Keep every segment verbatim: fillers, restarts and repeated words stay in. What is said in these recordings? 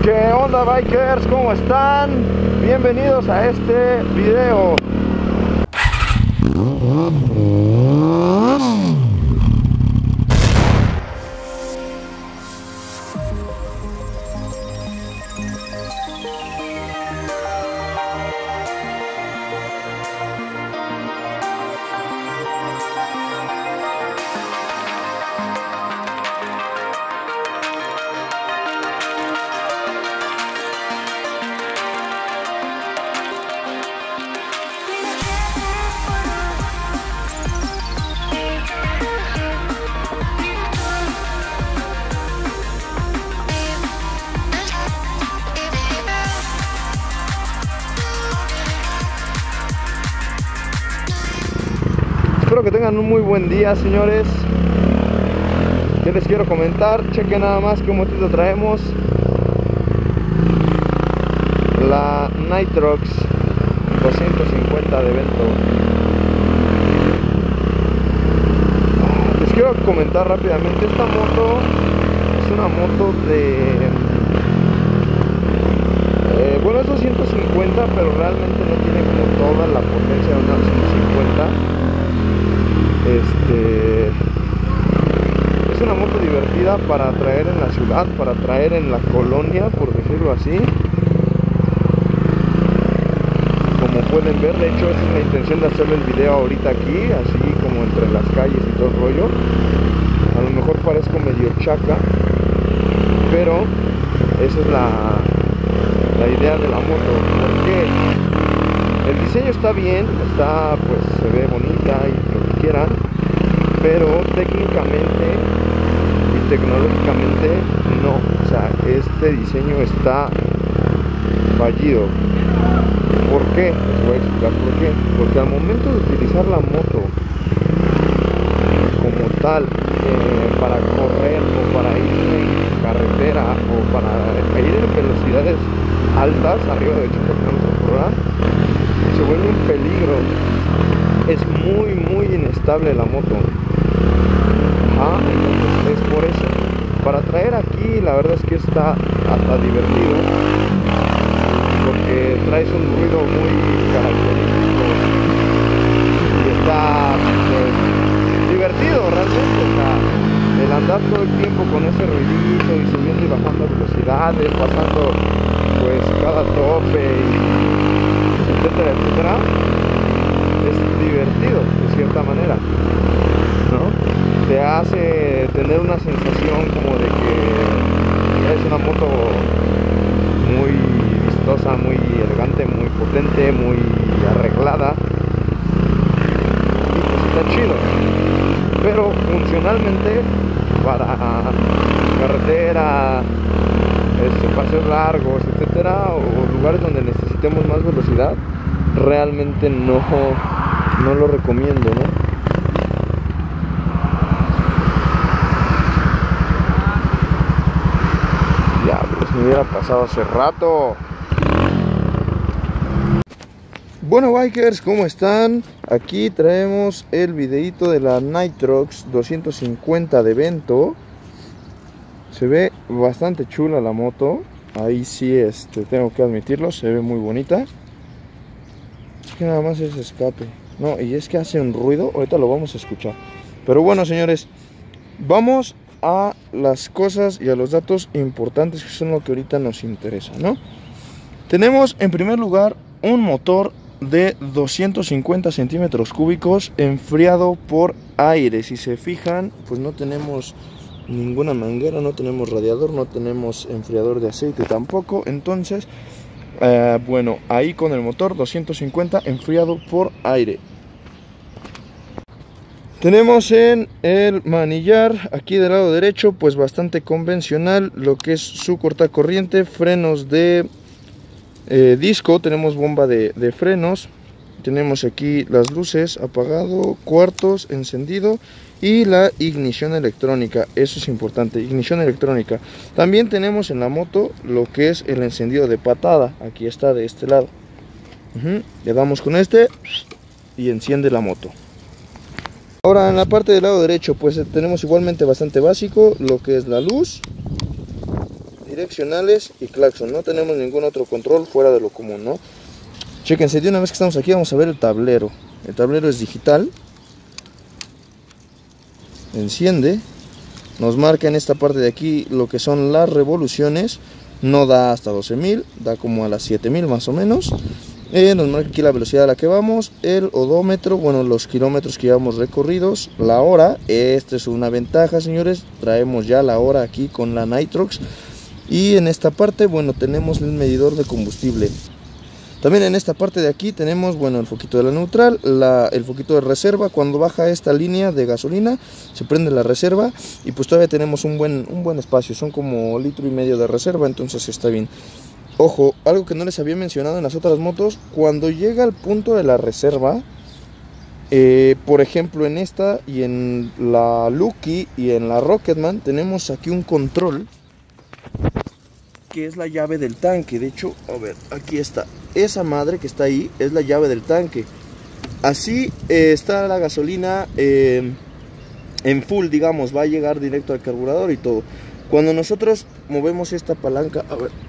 ¿Qué onda, bikers? ¿Cómo están? Bienvenidos a este video. Espero que tengan un muy buen día, señores. ¿Qué les quiero comentar? Chequen nada más qué motito traemos. La Nitrox doscientos cincuenta de Vento. Les quiero comentar rápidamente. Esta moto es una moto de... Eh, bueno, es doscientos cincuenta, pero realmente no tiene como toda la potencia de una doscientos cincuenta. Este es una moto divertida para traer en la ciudad, para traer en la colonia, por decirlo así. Como pueden ver, de hecho esa es la intención de hacerle el video ahorita aquí, así como entre las calles y todo el rollo. A lo mejor parezco medio chaca, pero esa es la, la idea de la moto. Porque el diseño está bien, está, pues se ve bonita y lo que quieran, pero técnicamente y tecnológicamente no. O sea, este diseño está fallido. ¿Por qué? Les voy a explicar por qué. Porque al momento de utilizar la moto como tal, eh, para correr o para ir en carretera o para ir en velocidades altas, arriba de ochenta kilómetros por hora, se vuelve un peligro. Es muy muy inestable la moto. Ajá, entonces es por eso. Para traer aquí, la verdad es que está hasta divertido, porque traes un ruido muy característico y está, pues, divertido realmente. O sea, el andar todo el tiempo con ese ruidito y subiendo y bajando velocidades, pasando pues cada tope y etcétera, etcétera, es divertido de cierta manera, ¿no? Te hace tener una sensación como de que es una moto muy vistosa, muy elegante, muy potente, muy arreglada, y pues está chido. Pero funcionalmente, para carretera, este, paseos largos, etcétera, o lugares donde necesitemos más velocidad, realmente no, no lo recomiendo, ¿no? Diablos, me hubiera pasado hace rato. Bueno, bikers, ¿cómo están? Aquí traemos el videito de la Nitrox doscientos cincuenta de Vento. Se ve bastante chula la moto. Ahí sí, este, tengo que admitirlo, se ve muy bonita. Es que nada más es escape. No, y es que hace un ruido, ahorita lo vamos a escuchar. Pero bueno, señores, vamos a las cosas y a los datos importantes, que son lo que ahorita nos interesa, ¿no? Tenemos en primer lugar un motor de doscientos cincuenta centímetros cúbicos enfriado por aire. Si se fijan, pues no tenemos ninguna manguera, no tenemos radiador, no tenemos enfriador de aceite tampoco. Entonces, eh, bueno, ahí con el motor doscientos cincuenta enfriado por aire. Tenemos en el manillar, aquí del lado derecho, pues bastante convencional, lo que es su cortacorriente, frenos de eh, disco, tenemos bomba de, de frenos, tenemos aquí las luces, apagado, cuartos, encendido, y la ignición electrónica. Eso es importante, ignición electrónica. También tenemos en la moto lo que es el encendido de patada, aquí está de este lado. Uh-huh. Le damos con este y enciende la moto. Ahora en la parte del lado derecho pues tenemos igualmente bastante básico lo que es la luz. direccionales y claxon. No tenemos ningún otro control fuera de lo común, ¿no? Chéquense, de una vez que estamos aquí vamos a ver el tablero. El tablero es digital. Enciende. Nos marca en esta parte de aquí lo que son las revoluciones. No da hasta doce mil, da como a las siete mil más o menos. Eh, nos marca aquí la velocidad a la que vamos, el odómetro, bueno, los kilómetros que llevamos recorridos, la hora. Esta es una ventaja, señores, traemos ya la hora aquí con la Nitrox. Y en esta parte, bueno, tenemos el medidor de combustible. También en esta parte de aquí tenemos, bueno, el foquito de la neutral, la, el foquito de reserva. Cuando baja esta línea de gasolina, se prende la reserva y pues todavía tenemos un buen, un buen espacio. Son como litro y medio de reserva, entonces está bien. Ojo, algo que no les había mencionado en las otras motos, cuando llega al punto de la reserva, eh, por ejemplo en esta y en la Lucky y en la Rocketman, tenemos aquí un control que es la llave del tanque. De hecho, a ver, aquí está, esa madre que está ahí es la llave del tanque. Así eh, está la gasolina eh, en full, digamos, va a llegar directo al carburador y todo. Cuando nosotros movemos esta palanca, a ver,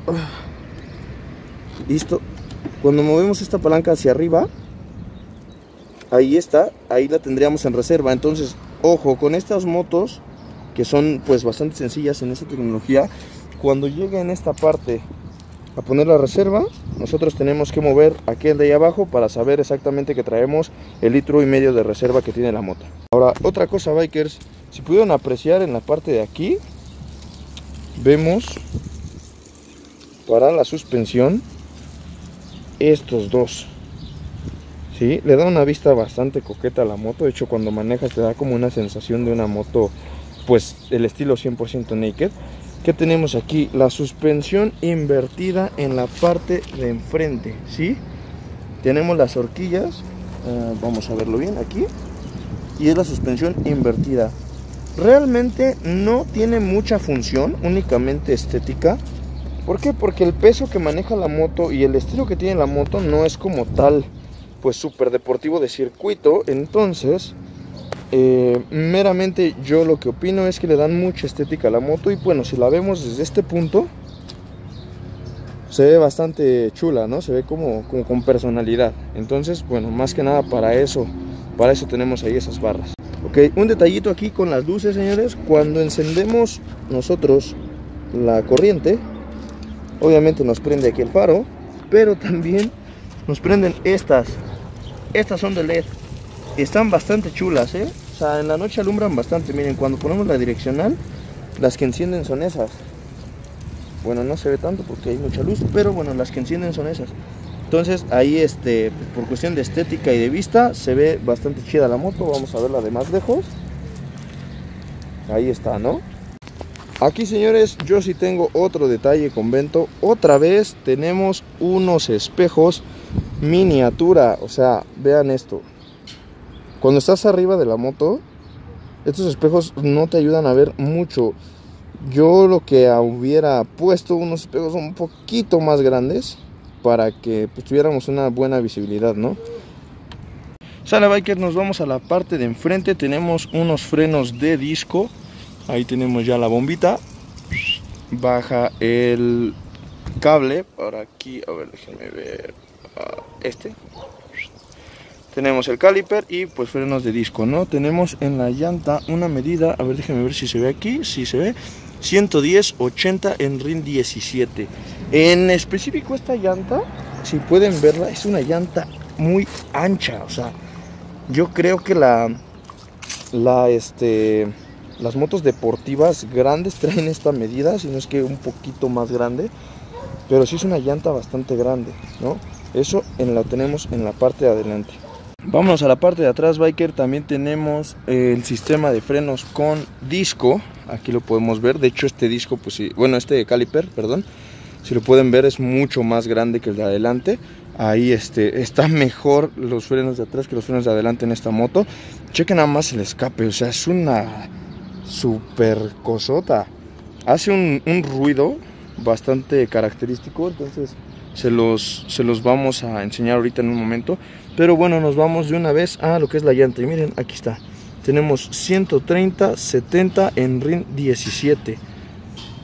listo, cuando movemos esta palanca hacia arriba, ahí está, ahí la tendríamos en reserva. Entonces, ojo, con estas motos que son pues bastante sencillas en esta tecnología, cuando llegue en esta parte a poner la reserva, nosotros tenemos que mover aquel de ahí abajo para saber exactamente que traemos el litro y medio de reserva que tiene la moto. Ahora, otra cosa, bikers, si pudieron apreciar en la parte de aquí, vemos para la suspensión estos dos, ¿sí? Le da una vista bastante coqueta a la moto. De hecho, cuando manejas te da como una sensación de una moto, pues el estilo cien por ciento naked. ¿Qué tenemos aquí? La suspensión invertida en la parte de enfrente, ¿sí? Tenemos las horquillas, uh, vamos a verlo bien aquí, y es la suspensión invertida. Realmente no tiene mucha función, únicamente estética. ¿Por qué? Porque el peso que maneja la moto y el estilo que tiene la moto no es como tal, pues súper deportivo de circuito. Entonces, eh, meramente yo lo que opino es que le dan mucha estética a la moto. Y bueno, si la vemos desde este punto, se ve bastante chula, ¿no? Se ve como, como con personalidad. Entonces, bueno, más que nada para eso, para eso tenemos ahí esas barras. Ok, un detallito aquí con las luces, señores. Cuando encendemos nosotros la corriente, obviamente nos prende aquí el faro, pero también nos prenden estas. Estas son de L E D. Están bastante chulas, ¿eh? O sea, en la noche alumbran bastante. Miren, cuando ponemos la direccional, las que encienden son esas. Bueno, no se ve tanto porque hay mucha luz, pero bueno, las que encienden son esas. Entonces ahí, este, por cuestión de estética y de vista, se ve bastante chida la moto. Vamos a verla de más lejos. Ahí está, ¿no? Aquí, señores, yo sí tengo otro detalle con Vento. Otra vez tenemos unos espejos miniatura. O sea, vean esto. Cuando estás arriba de la moto, estos espejos no te ayudan a ver mucho. Yo lo que hubiera puesto unos espejos un poquito más grandes para que pues, tuviéramos una buena visibilidad, ¿no? Sale, biker, nos vamos a la parte de enfrente. Tenemos unos frenos de disco. Ahí tenemos ya la bombita. Baja el cable para aquí. A ver, déjenme ver. Uh, este. Tenemos el caliper y pues frenos de disco, ¿no? Tenemos en la llanta una medida. A ver, déjenme ver si se ve aquí. Si se ve. ciento diez ochenta en RIN diecisiete. En específico esta llanta, si pueden verla, es una llanta muy ancha. O sea, yo creo que la, la este, las motos deportivas grandes traen esta medida, si no es que un poquito más grande. Pero sí es una llanta bastante grande, ¿no? Eso en la tenemos en la parte de adelante. Vámonos a la parte de atrás, biker. También tenemos el sistema de frenos con disco. Aquí lo podemos ver. De hecho, este disco, pues sí, bueno, este caliper, perdón, si lo pueden ver, es mucho más grande que el de adelante. Ahí este, está mejor los frenos de atrás que los frenos de adelante en esta moto. Chequen nada más el escape. O sea, es una super cosota. Hace un, un ruido bastante característico. Entonces se los, se los vamos a enseñar ahorita en un momento. Pero bueno, nos vamos de una vez a lo que es la llanta. Y miren, aquí está. Tenemos ciento treinta setenta en RIN diecisiete.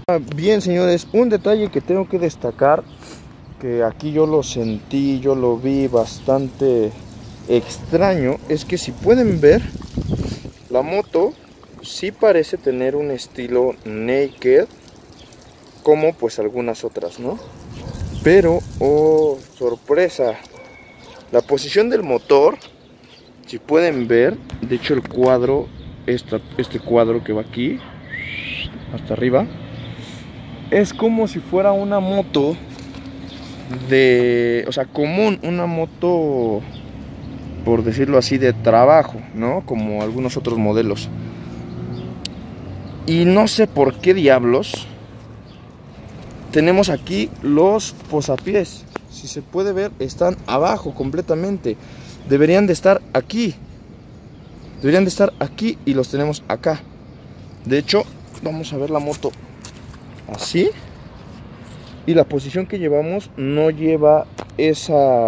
Bien, señores, un detalle que tengo que destacar, que aquí yo lo sentí, yo lo vi bastante extraño, es que si pueden ver, la moto sí parece tener un estilo naked, como pues algunas otras, ¿no? Pero, oh, sorpresa, la posición del motor, si pueden ver, de hecho el cuadro, esta, este cuadro que va aquí, hasta arriba, es como si fuera una moto de, o sea, común, una moto, por decirlo así, de trabajo, ¿no? Como algunos otros modelos. Y no sé por qué diablos tenemos aquí los posapiés. Si se puede ver, están abajo completamente. Deberían de estar aquí. Deberían de estar aquí y los tenemos acá. De hecho, vamos a ver la moto así. Y la posición que llevamos no lleva esa,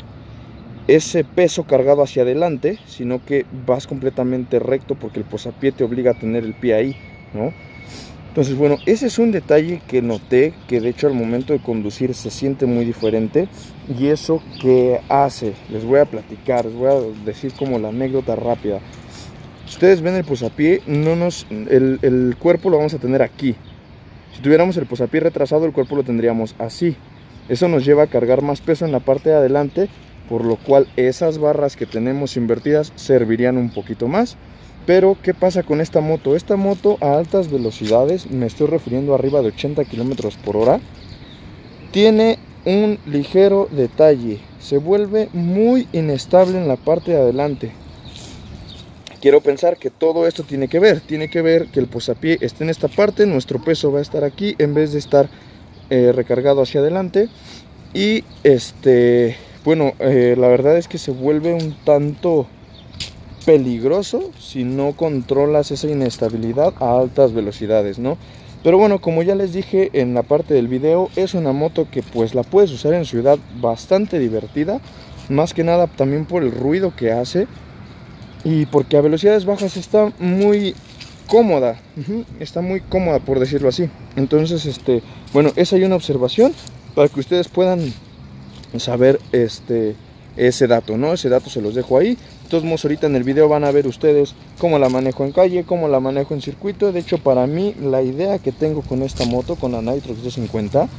ese peso cargado hacia adelante, sino que vas completamente recto porque el posapié te obliga a tener el pie ahí, ¿no? Entonces, bueno, ese es un detalle que noté, que de hecho al momento de conducir se siente muy diferente. ¿Y eso qué hace? Les voy a platicar, les voy a decir como la anécdota rápida. Si ustedes ven el posapié, no nos, el, el cuerpo lo vamos a tener aquí. Si tuviéramos el posapié retrasado, el cuerpo lo tendríamos así. Eso nos lleva a cargar más peso en la parte de adelante, por lo cual esas barras que tenemos invertidas servirían un poquito más. Pero, ¿qué pasa con esta moto? Esta moto a altas velocidades, me estoy refiriendo arriba de ochenta kilómetros por hora, tiene un ligero detalle. Se vuelve muy inestable en la parte de adelante. Quiero pensar que todo esto tiene que ver, tiene que ver que el posapié esté en esta parte, nuestro peso va a estar aquí en vez de estar eh, recargado hacia adelante. Y este, bueno, eh, la verdad es que se vuelve un tanto peligroso si no controlas esa inestabilidad a altas velocidades, ¿no? Pero bueno, como ya les dije en la parte del video, es una moto que pues la puedes usar en ciudad bastante divertida, más que nada también por el ruido que hace. Y porque a velocidades bajas está muy cómoda, uh-huh, está muy cómoda por decirlo así. Entonces, este, bueno, esa hay una observación para que ustedes puedan saber este, ese dato, ¿no? Ese dato se los dejo ahí. De todos modos, ahorita en el video van a ver ustedes cómo la manejo en calle, cómo la manejo en circuito. De hecho, para mí, la idea que tengo con esta moto, con la Nitrox doscientos cincuenta,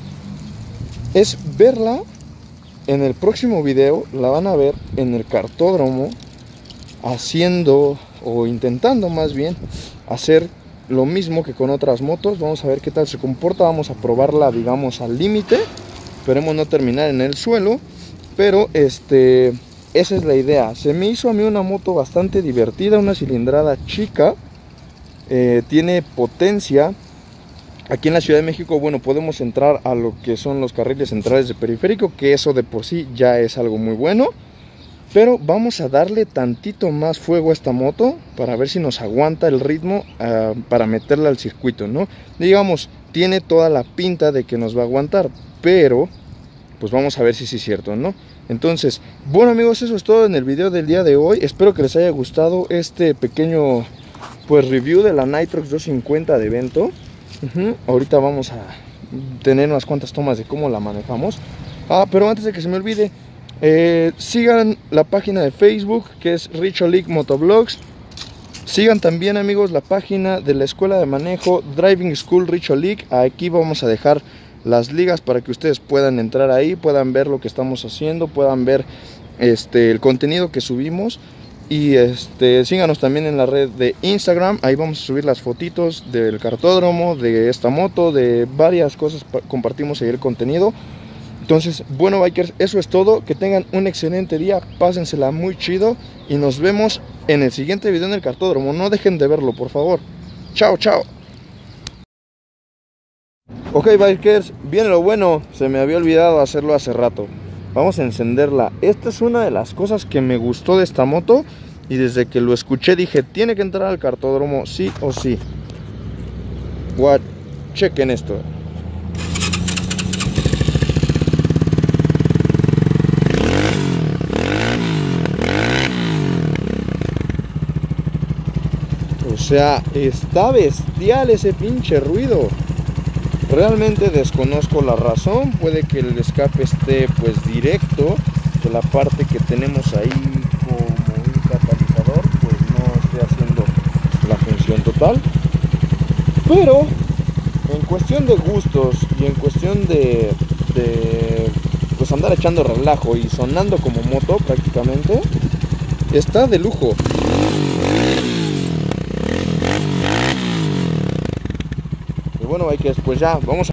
es verla en el próximo video. La van a ver en el cartódromo, haciendo o intentando más bien hacer lo mismo que con otras motos. Vamos a ver qué tal se comporta, vamos a probarla, digamos, al límite. Esperemos no terminar en el suelo, pero este, esa es la idea. Se me hizo a mí una moto bastante divertida, una cilindrada chica, eh, tiene potencia. Aquí en la Ciudad de México, bueno, podemos entrar a lo que son los carriles centrales de periférico, que eso de por sí ya es algo muy bueno. Pero vamos a darle tantito más fuego a esta moto para ver si nos aguanta el ritmo uh, para meterla al circuito, ¿no? Digamos, tiene toda la pinta de que nos va a aguantar, pero pues vamos a ver si sí es cierto, ¿no? Entonces, bueno amigos, eso es todo en el video del día de hoy. Espero que les haya gustado este pequeño pues review de la Nitrox doscientos cincuenta de evento. Uh-huh. Ahorita vamos a tener unas cuantas tomas de cómo la manejamos. Ah, pero antes de que se me olvide, Eh, sigan la página de Facebook, que es Richo League Motovlogs. Sigan también amigos la página de la escuela de manejo Driving School Richo League. Aquí vamos a dejar las ligas para que ustedes puedan entrar ahí, puedan ver lo que estamos haciendo, puedan ver este, el contenido que subimos. Y este, síganos también en la red de Instagram. Ahí vamos a subir las fotitos del cartódromo, de esta moto, de varias cosas. Compartimos ahí el contenido. Entonces, bueno bikers, eso es todo. Que tengan un excelente día, pásensela muy chido y nos vemos en el siguiente video en el cartódromo. No dejen de verlo, por favor. Chao, chao. Ok bikers, viene lo bueno. Se me había olvidado hacerlo hace rato. Vamos a encenderla. Esta es una de las cosas que me gustó de esta moto, y desde que lo escuché dije, tiene que entrar al cartódromo sí o sí. What? Chequen esto. O sea, está bestial ese pinche ruido. Realmente desconozco la razón, puede que el escape esté pues directo, que la parte que tenemos ahí como un catalizador pues no esté haciendo la función total. Pero en cuestión de gustos y en cuestión de, de pues andar echando relajo y sonando como moto prácticamente, está de lujo. Y bueno, hay que después ya vamos a